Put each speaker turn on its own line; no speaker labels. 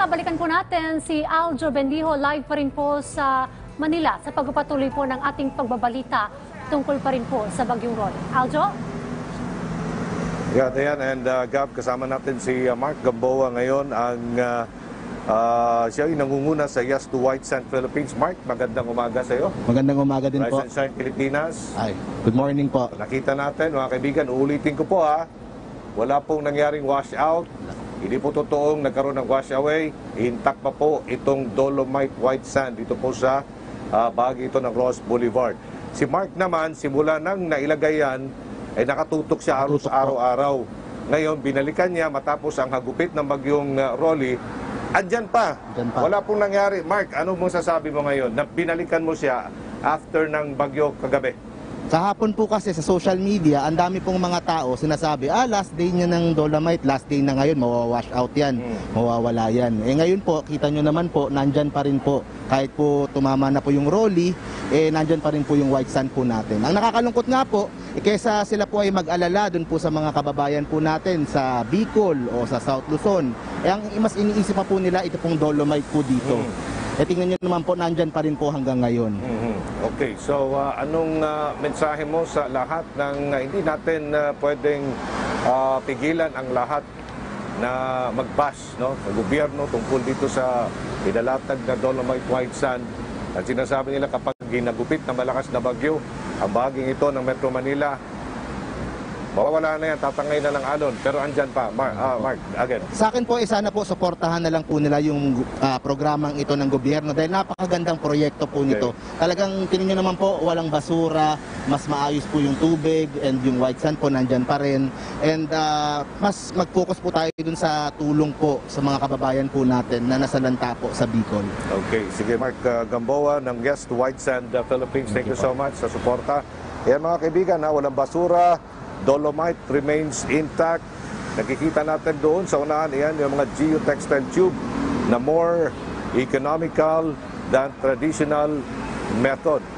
Makabalikan po natin si Aljo Bendijo, live pa rin po sa Manila sa pagpapatuloy po ng ating pagbabalita tungkol pa rin po sa Bagyong Rolly. Aljo?
Yeah, Dayan and Gab, kasama natin si Mark Gamboa ngayon ang siya ay nangunguna sa Yes to White Sand Philippines. Mark, magandang umaga sa iyo.
Magandang umaga din po.
Rise and Shine Pilipinas.
Ay, good morning po.
Nakita natin, mga kaibigan, uulitin ko po wala pong nangyaring washout. Hindi po totoong nagkaroon ng wash away. Intact pa po itong Dolomite White Sand dito po sa bahagi ito ng Ross Boulevard. Si Mark naman, simula nang nailagay yan, ay nakatutok siya araw-araw. Ngayon, binalikan niya matapos ang hagupit ng Bagyong Rolly. Andyan pa. Wala pong nangyari. Mark, ano mong sasabi mo ngayon na binalikan mo siya after ng bagyo kagabi?
Sa hapon po kasi sa social media, ang dami pong mga tao sinasabi, last day niya ng Dolomite, last day na ngayon, mawawash out yan, mawawala yan. Ngayon po, kita nyo naman po, nandyan pa rin po. Kahit po tumama na po yung Rolly, nandyan pa rin po yung white sand po natin. Ang nakakalungkot nga po, kesa sila po ay mag-alala dun po sa mga kababayan po natin sa Bicol o sa South Luzon, ang mas iniisip pa po nila ito pong Dolomite po dito. Tingnan nyo naman po, nandyan pa rin po hanggang ngayon.
Okay, so anong mensahe mo sa lahat ng hindi natin pwedeng pigilan ang lahat na mag-bash, no? Ang gobyerno tungkol dito sa pinalatag na Dolomite White Sand. At sinasabi nila kapag ginagupit na malakas na bagyo, ang bahaging ito ng Metro Manila, mawawala na yan, tatangay na ng alon. Pero andyan pa, Mark, again.
Sa akin po, sana po, suportahan na lang po nila yung programang ito ng gobyerno dahil napakagandang proyekto po nito. Talagang tingin nyo naman po, walang basura, mas maayos po yung tubig, and yung white sand po nandyan pa rin. And mas mag-focus po tayo dun sa tulong po sa mga kababayan po natin na nasa lanta po sa Bicol.
Okay, sige Mark Gamboa ng Yes to White Sand Philippines. Thank you so much sa suporta. Yan mga kaibigan, walang basura. Dolomite remains intact. Nakikita natin doon sa unahan, yan yung mga geotextile tube na more economical than traditional method.